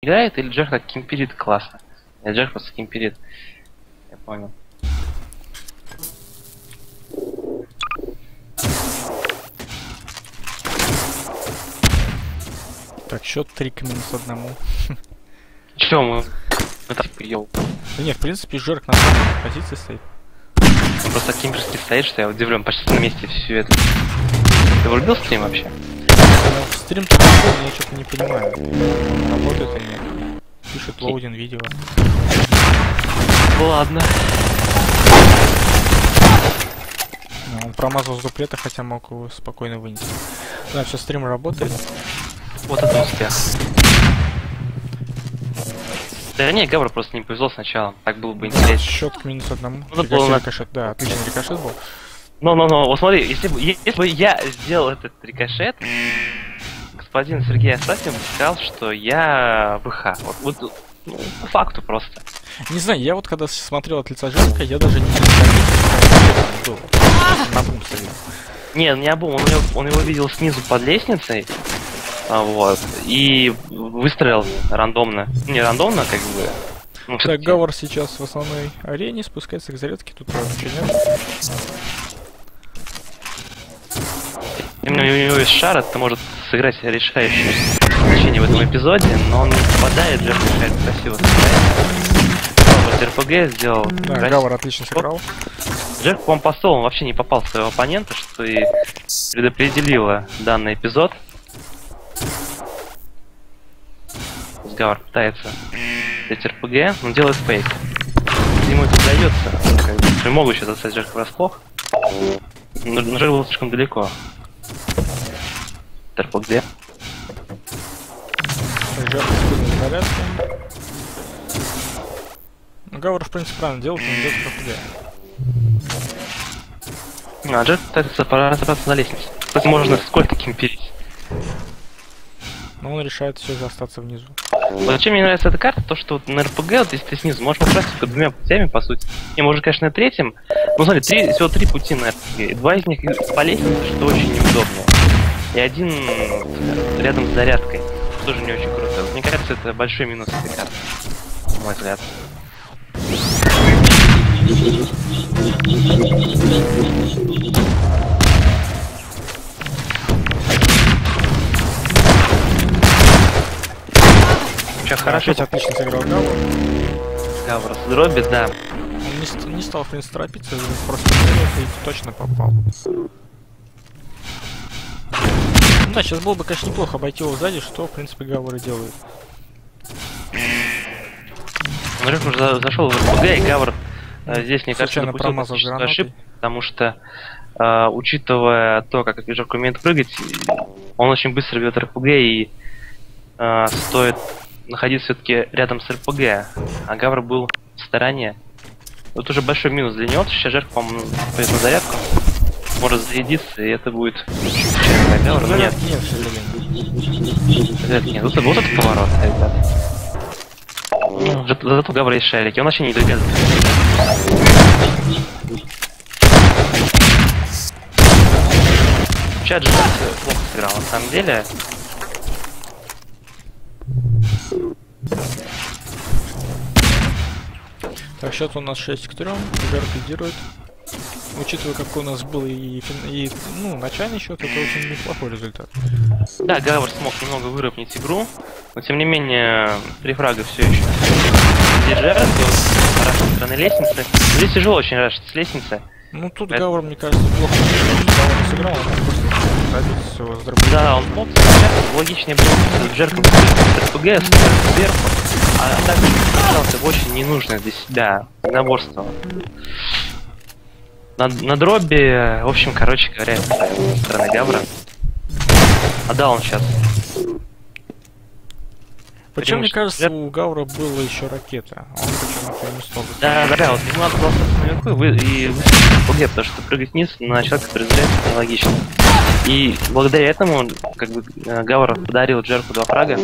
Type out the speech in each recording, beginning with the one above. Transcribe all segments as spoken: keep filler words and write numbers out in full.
играет, или Джек так кемперит классно? Нет, Джек просто кемперит. Я понял. Так, счет три к минус одному. Чё мы? Мы так йоу. Да нет, в принципе, Жерк на самой позиции стоит. Он просто кемперский стоит, что я удивлен, почти на месте все это. Ты врубил стрим вообще? Ну, стрим тут такой, я что-то не понимаю. Работает или нет? Пишет лоудин видео. Ладно. Ну, он промазал с дуплета, хотя мог его спокойно вынести. Да, все, стрим работает. Вот это успех. Да не, Гавр просто не повезло сначала. Так было бы интересно. Счет к минус одному. Ну, Рикошет, было... рикошет, да, отличный рикошет был. Но-но-но, вот смотри, если бы, если бы я сделал этот рикошет, господин Сергей Астафьев сказал, что я ВХ. Вот, вот ну, по факту просто. Не знаю, я вот когда смотрел от лица Жерка, я даже не заметил, на бум стоял. Не, не обум, он, его- он его видел снизу под лестницей, а, вот, и выстрелил рандомно. Не рандомно, как бы. Ну, Так, всё-таки. Гавар сейчас в основной арене спускается к зарядке, тут тоже ничего нет. У него у него есть шар, это может сыграть решающее значение в этом эпизоде, но он не попадает, Джек решает красиво сыграть. Вот РПГ сделал. Да, красиво. Гавар отлично сыграл. Джек, по-моему, по столу он вообще не попал в своего оппонента, что и предопределило данный эпизод. Гавар пытается взять РПГ, но делает фейк. Ему это удается. Как бы, могу сейчас застать Джека врасплох. Но но Джек был слишком далеко. РПГ. Жерк спрыгнул в зарядку. Ну, Гавар, в принципе, правильно делает, он идет в РПГ. А Джек пытается разобраться на лестнице. Кстати, можно сколько кемперить. Но он решает все же остаться внизу. Вот чем мне нравится эта карта, то что вот на РПГ, вот если ты снизу, можешь попасть только двумя путями, по сути. Не, может, конечно, на третьем. Ну, смотри, три, всего три пути на РПГ. И два из них по лестнице, что очень неудобно. И один рядом с зарядкой. Тоже не очень круто. Мне кажется, это большой минус этой карты. На мой взгляд. Сейчас хорошо. Опять отлично сыграл Гавар. Гавр с дроби, да. Он не, ст- не стал, в принципе, торопиться, просто целился и точно попал. Ну да, сейчас было бы, конечно, неплохо обойти его сзади, что, в принципе, Гавар и делает. Джек уже за- зашел в РПГ, и Гавр э, здесь, мне кажется, Случайно допустил промазал тактическую гранатой. ошибку, потому что, э, учитывая то, как Джек умеет прыгать, он очень быстро бьет РПГ, и э, стоит находиться все-таки рядом с РПГ, а Гавр был в стороне. Вот уже большой минус для него, потому что сейчас Джек, по-моему, пойдет на зарядку, может зарядиться, и это будет случайно для Гавра. Но нет, Нет, к сожалению. зарядки нет. Вот, вот этот поворот, ребят. Ну, зато, зато у Гавра есть шарики, он вообще не доказывает. Чат же плохо сыграл, на самом деле. Так, счет у нас шесть к трём, Жерк лидирует. Учитывая, какой у нас был и, фин- и ну, начальный счет, это очень неплохой результат. Да, Гавр смог немного выровнять игру, но тем не менее, три фрага все еще держат, хорошо со стороны лестницы. Здесь тяжело очень рашить с лестницы. Ну, тут Это- Гавр, мне кажется, плохо не сыграл, он просто пробить его с дробью. Да, он мог сейчас логичнее было Джерком с РПГ сверху, а также оказался в очень ненужное для себя наборство. На, на дроби, в общем, короче говоря, это со стороны Гавра. А да, он сейчас. Причем, мне что кажется, Джерк- у Гавра была еще ракета. Он почему-то не стал. Да, да, да, вот ему надо было остаться наверху и, вы, и выстрелить в РПГ, потому что прыгать вниз на человека, который заряжается, нелогично. И благодаря этому, как бы, э, Гавр подарил Джерку два фрага.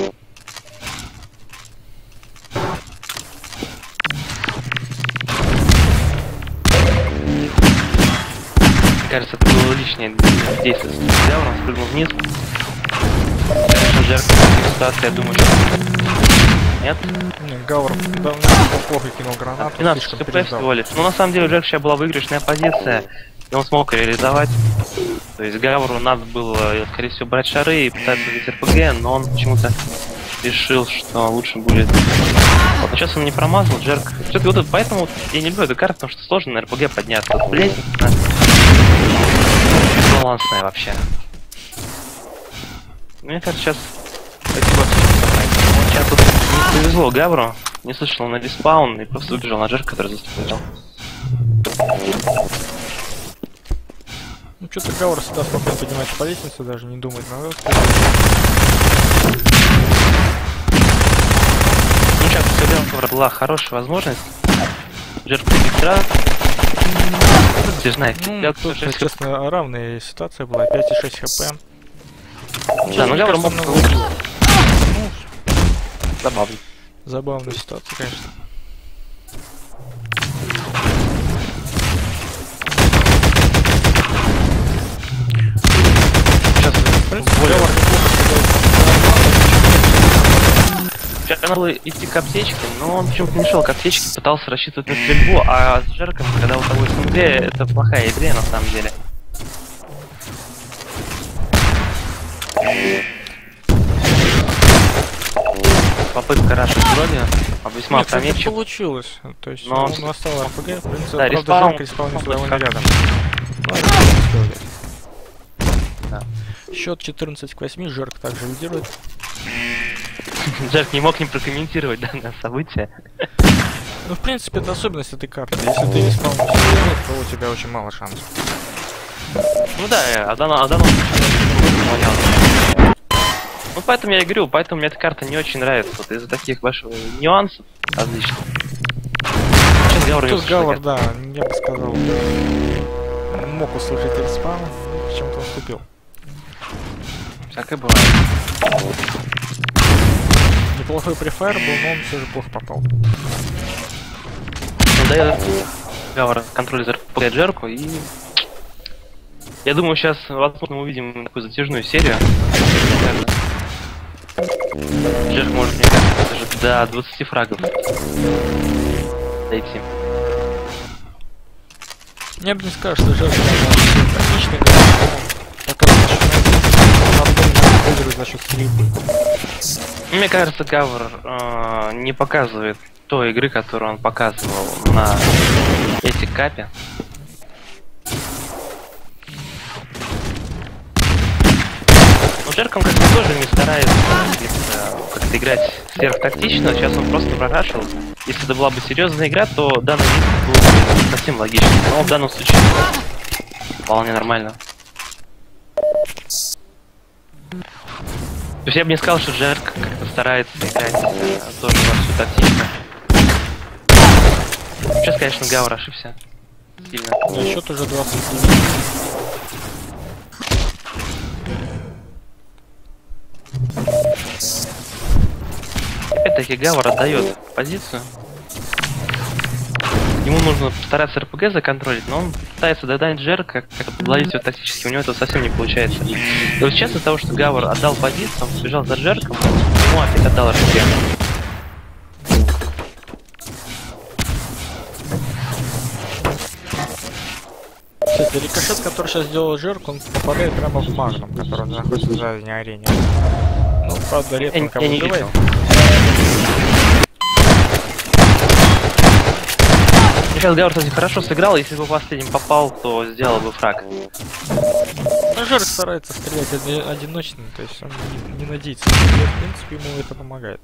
Мне кажется, это было лишнее действие с Гавром, спрыгнул вниз. Конечно, Джерк в такой ситуации, я думаю, что нет? Не, Гавр давно плохо кинул гранату, двенадцать слишком хп переждал. всего лишь. Ну, на самом деле, у Джерка сейчас была выигрышная позиция, и он смог реализовать. То есть Гавру надо было, скорее всего, брать шары и пытаться взять РПГ, но он почему-то решил, что лучше будет. Вот, но сейчас он не промазал, Джерк. Все-таки вот это, поэтому вот я не люблю эту карту, потому что сложно на РПГ подняться. Вот, блять, балансная вообще. Мне кажется, сейчас... Вот сейчас тут не повезло Гавру, не слышал на респаун и просто выбежал на Джерка, который заступил. Ну что-то Гавр всегда спокойно поднимается по лестнице, даже не думает назад. Ну сейчас у Гавра была хорошая возможность. Джерк сразу. Ты знаешь, Ну, тут, честно, равная ситуация была, пять и шесть хп. Да, но Гавр мог... Ну, забавно. Забавная ситуация, конечно. Сейчас, в принципе, Гавр Сейчас надо было идти к аптечке, но он почему-то не шел к аптечке, пытался рассчитывать на стрельбу, а с Джерком, когда у того СМГ, это плохая идея на самом деле. Попытка рашить вроде, а весьма опрометчив. Получилось, то есть но... он оставил РПГ, в принципе, да, правда, респаун, Джерк респаунился довольно как... рядом. Да. Счет четырнадцать к восьми, Джерк также лидирует. Джерк не мог не прокомментировать данное событие. Ну, в принципе, это особенность этой карты. Если ты респаунишься, то у тебя очень мало шансов. Ну да, а данном, а данном случае... Ну поэтому я и говорю, поэтому мне эта карта не очень нравится. Вот из-за таких ваших нюансов различных. Сейчас Гавр Тут Гавр, да, я бы сказал, мог услышать респаун, почему-то уступил. Всякое бывает. Неплохой префайр был, но он все же плохо попал. Ну, дает Гавр контроль за РПГ Джерку, и... Я думаю, сейчас, возможно, мы увидим такую затяжную серию. Джерк может, мне кажется, даже до двадцати фрагов дойти. Я бы не сказал, что Джерк отличный, но пока что за счет стрельбы. Мне кажется, Гавр э, не показывает той игры, которую он показывал на эти капе. Ну, Джерком как-то тоже не старается как-то играть сверхтактично, сейчас он просто прорашил. Если это была бы серьезная игра, то данный вид был бы совсем логичным. Но в данном случае вполне нормально. То есть я бы не сказал, что Джерк как-то старается играть э, тоже вовсю тактично. Сейчас, конечно, Гавр ошибся сильно. Да, счет уже двадцать. Опять-таки Гавр отдает позицию. Ему нужно стараться РПГ законтролить, но он пытается додать Джерка, как подловить его тактически, у него это совсем не получается. И вот сейчас из-за того, что Гавр отдал позицию, он побежал за Джерком, ему опять отдал РПГ. Кстати, рикошет, который сейчас сделал Джерк, он попадает прямо в Магнум, который находится в задней арене. Ну, правда, редко он кого убивает. Сейчас Гавр, кстати, хорошо сыграл, если бы последним попал, то сделал бы фраг. Ну, Джерк старается стрелять оди одиночно, то есть он не, не надеется. В принципе, ему это помогает.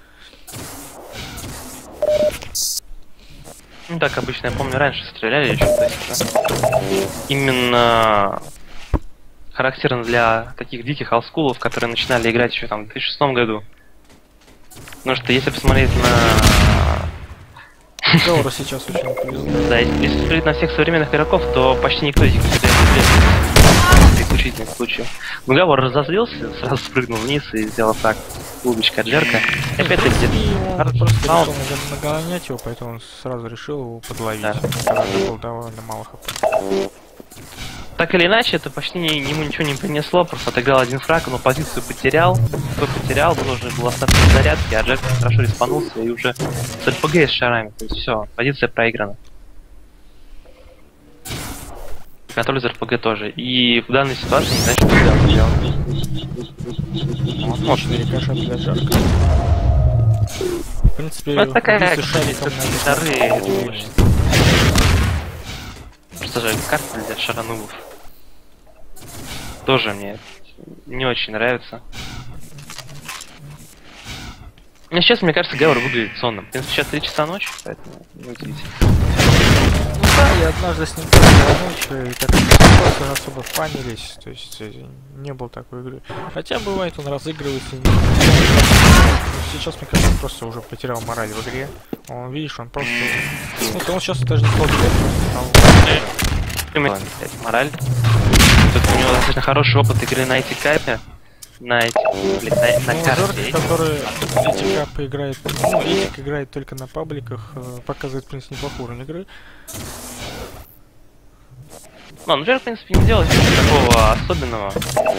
Ну так обычно, я помню, раньше стреляли еще, то есть именно характерно для таких диких олдскулов, которые начинали играть еще там в две тысячи шестом году. Потому что если посмотреть на... Гавру сейчас очень повезло. Да, если, если смотреть на всех современных игроков, то почти никто из них не стреляет в исключительных случаях. Но Гавр разозлился, сразу спрыгнул вниз и сделал так. Клубочка от Джерка. Опять-таки, он просто решил нагонять его, поэтому он сразу решил его подловить. Да. Когда был довольно мало хп. так или иначе, это почти не, ему ничего не принесло, просто отыграл один фраг, но позицию потерял. Кто потерял, ему нужно было остаться в зарядке, а Джек хорошо респанулся и уже с РПГ и с шарами. То есть все, позиция проиграна. Контроль из РПГ тоже. И в данной ситуации не знаю, что делать. Отличный рикошет для Джерка. В принципе, ну, это такая убийцы шариком шары. Просто же карта для шаранубов. Тоже мне не очень нравится. Ну, сейчас, мне кажется, Гаур выглядит сонным. В принципе, сейчас три часа ночи, поэтому не удивительно. Ну да, я однажды с ним поиграл ночью, и как-то просто особо фанились, то есть не было такой игры. Хотя бывает, он разыгрывается. Не... Сейчас, мне кажется, он просто уже потерял мораль в игре. Он, видишь, он просто... Ну, он сейчас даже не смог играть. Мораль. Тут у него достаточно хороший опыт игры на эти капе. На эти, блин, на, на ну, карте. Жерк, который эти капы играет, ну, Этик играет только на пабликах, показывает, в принципе, неплохой уровень игры. Ну, ну, Жерк, в принципе, не делает ничего такого особенного.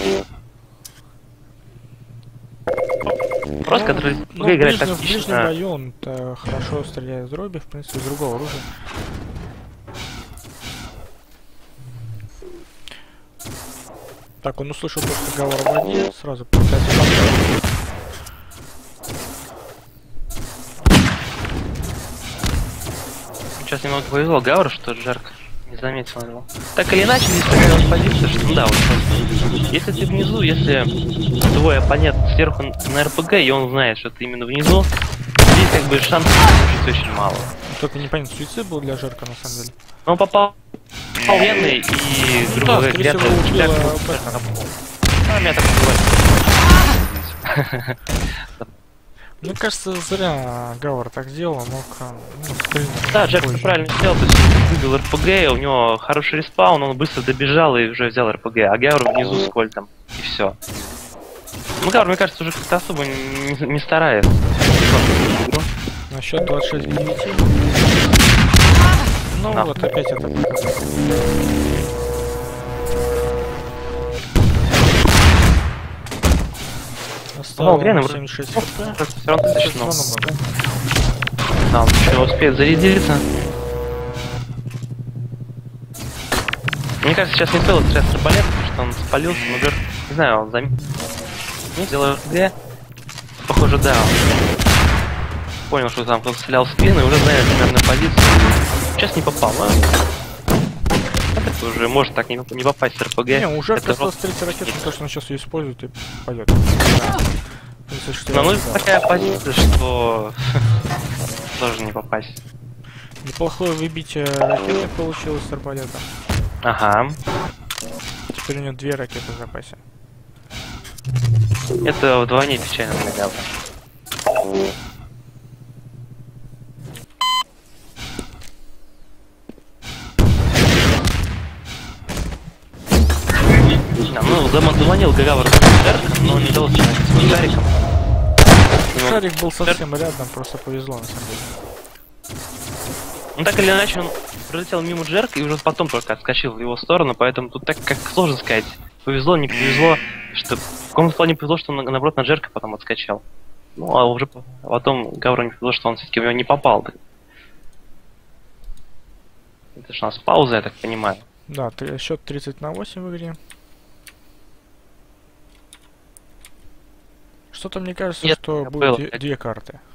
Просто, ну, который ну, играет ближний, ближний тактично. район хорошо стреляет из дроби, в принципе, из другого оружия. Так, он услышал то, что Гавар в воде, сразу пытается поставить. Сейчас немного повезло Гауру, что Жерк не заметил его. Так или иначе, здесь такая позиция, что ну да, вот просто. Если ты внизу, если твой оппонент сверху на РПГ, и он знает, что ты именно внизу, здесь как бы шансов очень мало. Только непонятно, суицид был для Жерка на самом деле. Но он попал военный и, грубо говоря, где-то убило а, меня так бывает. Мне кажется, зря Гавар так сделал, он мог... Ну, да, Джек правильно сделал, то есть выбил РПГ, у него хороший респаун, он быстро добежал и уже взял РПГ, а Гавар внизу с кольтом, и все. Ну, Гавар, мне кажется, уже как-то особо не, не старается. На счет двадцать шесть к девяти. Ну а. Вот опять это показывает. Осталось семьдесят шесть хп. Все равно достаточно. Да, он еще успеет зарядиться. Мне кажется, сейчас не стоило стрелять с арбалета, потому что он спалился, но Гер, не знаю, он заметил. Не сделал где. Похоже, да. Он понял, что там кто-то стрелял в спину и уже знает примерно позицию. Сейчас не попал, а? Это уже может так не, не попасть с РПГ. Не, уже это просто с третьей ракеты, потому что он сейчас ее использует и пойдет. Но ну такая позиция, что тоже не попасть. Неплохое выбитие ракеты получилось с арбалета. Ага. Теперь у него две ракеты в запасе. Это вдвойне печально для Гавра. Ну, заманил Гавр Жерк, но не удалось с шариком. Шарик был совсем рядом, просто повезло на самом деле. Ну так или иначе, он пролетел мимо Джерка и уже потом только отскочил в его сторону, поэтому тут так как сложно сказать, повезло, не повезло, что в каком-то плане повезло, что он наоборот на Джерка потом отскочил. Ну а уже потом Гавру не повезло, что он все-таки в него не попал. Это же у нас пауза, я так понимаю. Да, счет тридцать на восемь в игре. Что-то мне кажется, Нет, что было. будет две карты.